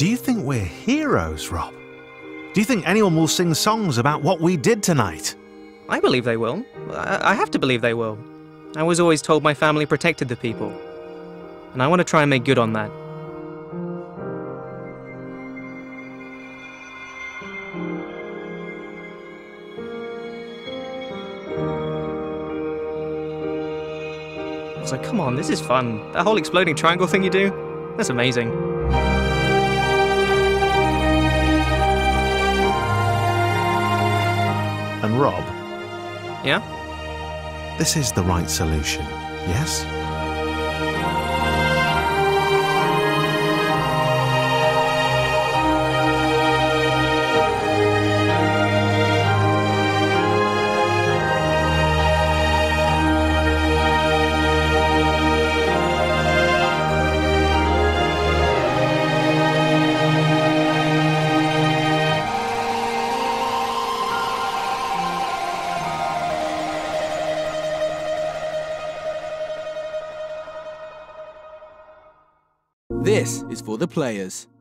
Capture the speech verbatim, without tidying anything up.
Do you think we're heroes, Rob? Do you think anyone will sing songs about what we did tonight? I believe they will. I, I have to believe they will. I was always told my family protected the people. And I want to try and make good on that. I was like, come on, this is fun. That whole exploding triangle thing you do, that's amazing. And Rob? Yeah? This is the right solution, yes? This is for the players.